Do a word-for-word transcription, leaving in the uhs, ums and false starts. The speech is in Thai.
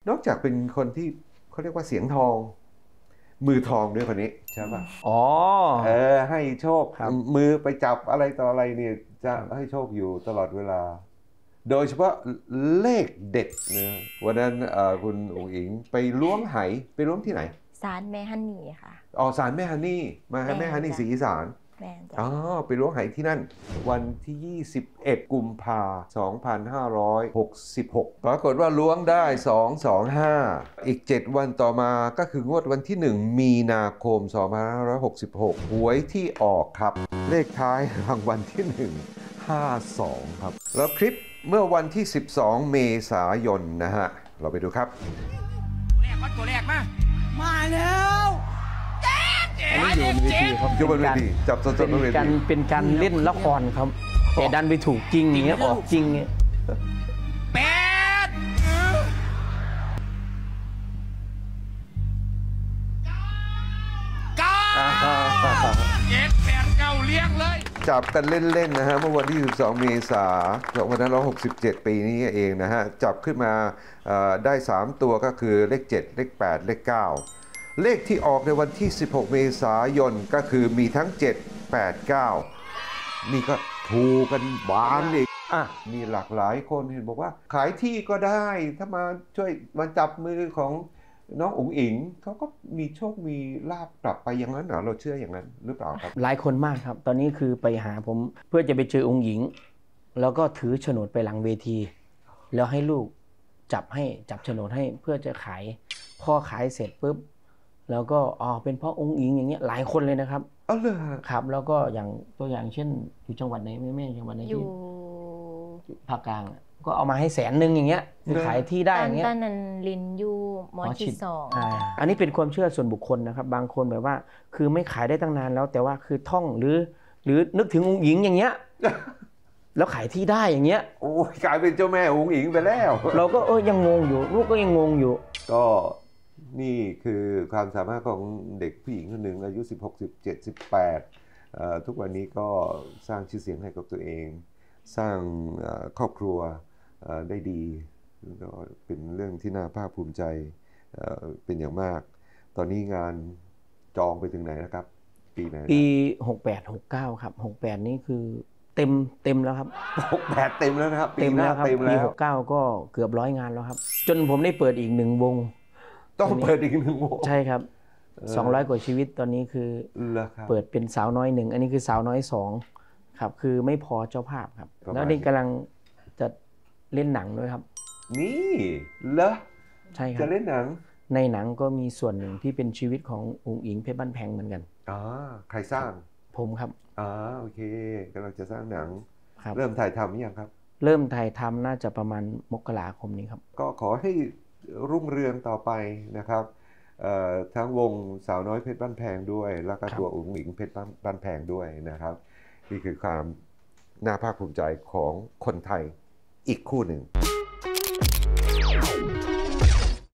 นอกจากเป็นคนที่เขาเรียกว่าเสียงทองมือทองด้วยคนนี้ใช่ป่ะอ๋อเออให้โชคมือไปจับอะไรต่ออะไรเนี่ยจะให้โชคอยู่ตลอดเวลาโดยเฉพาะเลขเด็ดนะวันนั้นคุณอุ๋งอิงไปล้วงไหไปล้วงที่ไหนศาลแม่ฮันนี่ค่ะอ๋อศาลแม่ฮันนี่มาแม่ฮันนี่ศรีอีสานอ๋อไปล้วงไหที่นั่นวันที่ยี่สิบเอ็ดกุมภาพันธ์สองพันห้าร้อยหกสิบหกปรากฏว่าล้วงได้สอง สอง ห้าอีกเจ็ดวันต่อมาก็คืองวดวันที่หนึ่งมีนาคมสองพันห้าร้อยหกสิบหกหวยที่ออกครับเลขท้ายรางวัลที่หนึ่ง ห้าสองครับแล้วคลิปเมื่อวันที่สิบสองเมษายนนะฮะเราไปดูครับตัวแรกวัดตัวแรกมามาแล้วอันนี้อยู่บนเวทีครับอยู่บนเวทีจับสดๆบนเวทีเป็นการเล่นละครครับแต่ดันไปถูกจริงอย่างเงี้ยออกจริงเงี้ยแปดเก้าเจ็ดแปดเก้าเลี้ยงเลยจับกันเล่นๆนะฮะเมื่อวันที่สิบสองเมษายนสองพันห้าร้อยหกสิบเจ็ดปีนี้เองนะฮะจับขึ้นมาได้สามตัวก็คือเลขเจ็ดเลขแปดเลขเก้าเลขที่ออกในวันที่สิบหกเมษายนก็คือมีทั้งเจ็ด แปด เก้านี่ก็ถูกกันบานอีกอ่ะมีหลากหลายคนเห็นบอกว่าขายที่ก็ได้ถ้ามาช่วยมาจับมือของน้องอุ๋งอิงเขาก็มีโชคมีลาภกลับไปอย่างนั้นเหรอเราเชื่ออย่างนั้นหรือเปล่าครับหลายคนมากครับตอนนี้คือไปหาผมเพื่อจะไปเจออุ๋งอิงแล้วก็ถือโฉนดไปหลังเวทีแล้วให้ลูกจับให้จับโฉนดให้เพื่อจะขายพอขายเสร็จปุ๊บแล้วก็อ๋อเป็นเพราะองค์อิงอย่างเงี้ยหลายคนเลยนะครับอ๋อเลยครับแล้วก็อย่างตัวอย่างเช่นอยู่จังหวัดไหนแม่แม่จังหวัดไหนอยู่ภาคกลางก็เอามาให้แสนหนึ่งอย่างเงี้ยขายที่ได้อย่างเงี้ยตอนนั้นลินยูมอชิสองอันนี้เป็นความเชื่อส่วนบุคคลนะครับบางคนแบบว่าคือไม่ขายได้ตั้งนานแล้วแต่ว่าคือท่องหรือหรือนึกถึงองค์อิงอย่างเงี้ยแล้วขายที่ได้อย่างเงี้ยโอ้ยกลายเป็นเจ้าแม่องค์อิงไปแล้วเราก็เออยังงงอยู่ลูกก็ยังงงอยู่ก็นี่คือความสามารถของเด็กผู้หญิงคนหนึ่งอายุสิบหก สิบเจ็ด สิบแปดทุกวันนี้ก็สร้างชื่อเสียงให้กับตัวเองสร้างครอบครัวได้ดีก็เป็นเรื่องที่น่าภาคภูมิใจเป็นอย่างมากตอนนี้งานจองไปถึงไหนนะครับปีไหนปีหกแปด หกเก้าครับหกแปดนี้คือเต็มเต็มแล้วครับหกแปดเต็มแล้วนะครับเต็มแล้วครับปีหกเก้าก็เกือบร้อยงานแล้วครับจนผมได้เปิดอีกหนึ่งวงต้องเปิดอีกหนึ่งวงใช่ครับสองร้อยกว่าชีวิตตอนนี้คือเปิดเป็นสาวน้อยหนึ่งอันนี้คือสาวน้อยสองครับคือไม่พอเจ้าภาพครับแล้วนี่กำลังจะเล่นหนังด้วยครับนี่เหรอใช่ครับจะเล่นหนังในหนังก็มีส่วนหนึ่งที่เป็นชีวิตของอุ๋งอิงเพชรบ้านแพงเหมือนกันอ๋อใครสร้างผมครับอ๋อโอเคกำลังจะสร้างหนังเริ่มถ่ายทำหรือยังครับเริ่มถ่ายทำน่าจะประมาณมกราคมนี้ครับก็ขอให้รุ่งเรืองต่อไปนะครับทั้งวงสาวน้อยเพชรบ้านแพงด้วยแล้วก็ตัวอุ๋งอิงเพชรบ้านแพงด้วยนะครับนี่คือความน่าภาคภูมิใจของคนไทยอีกคู่หนึ่ง